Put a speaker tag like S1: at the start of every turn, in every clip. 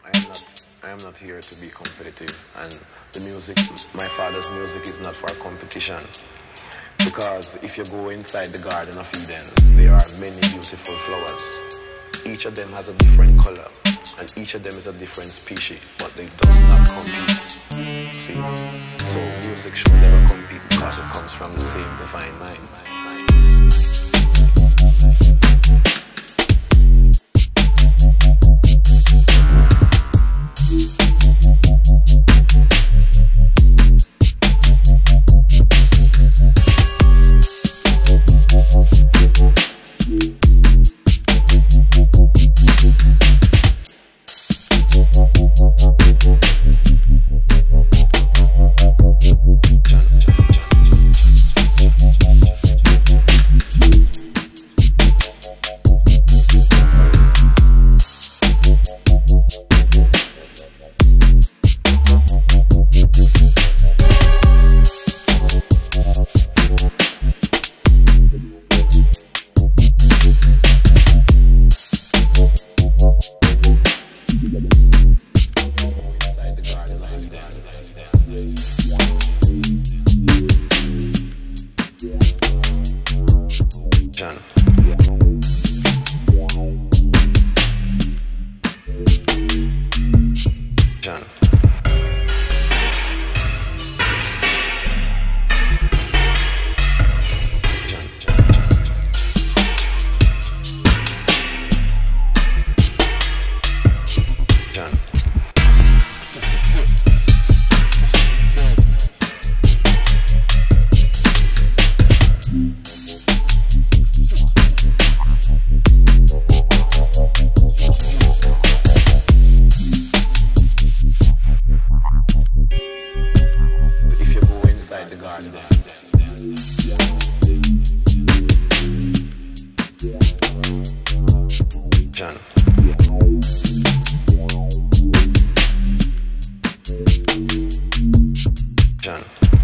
S1: I am not here to be competitive, and the music, my father's music, is not for competition. Because if you go inside the Garden of Eden, there are many beautiful flowers. Each of them has a different color, and each of them is a different species, but they does not compete. See? So music should never compete because it comes from the same divine mind. John. John. John. John.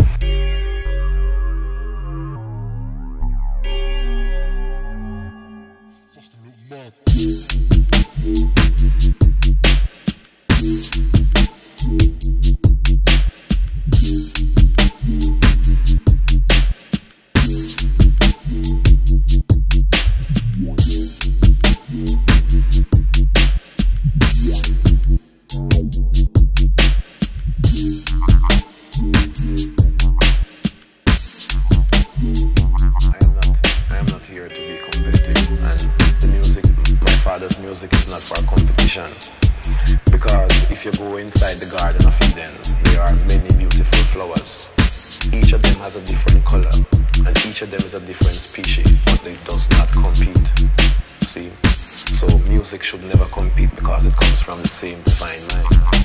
S1: Father's music is not for competition, because if you go inside the Garden of Eden, there are many beautiful flowers. Each of them has a different color, and each of them is a different species, but they does not compete. See? So music should never compete because it comes from the same divine mind.